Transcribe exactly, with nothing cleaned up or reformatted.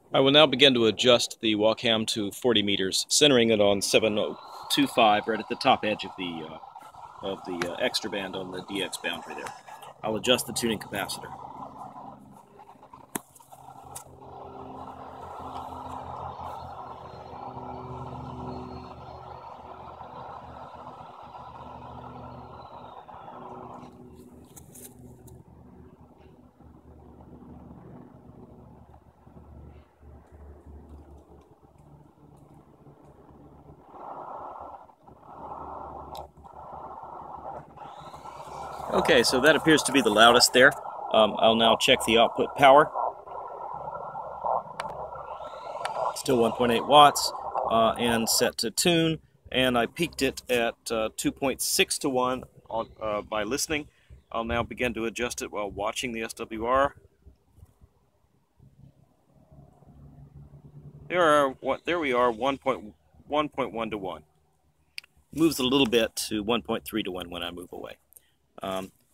I will now begin to adjust the Walkham to forty meters, centering it on seven oh two five, right at the top edge of the uh, of the uh, extra band on the D X boundary there. I'll adjust the tuning capacitor. Okay, so that appears to be the loudest there. Um, I'll now check the output power. Still one point eight watts uh, and set to tune. And I peaked it at uh, two point six to one on, uh, by listening. I'll now begin to adjust it while watching the S W R. There are what there we are, one point one to one. Moves a little bit to one point three to one when I move away. Um,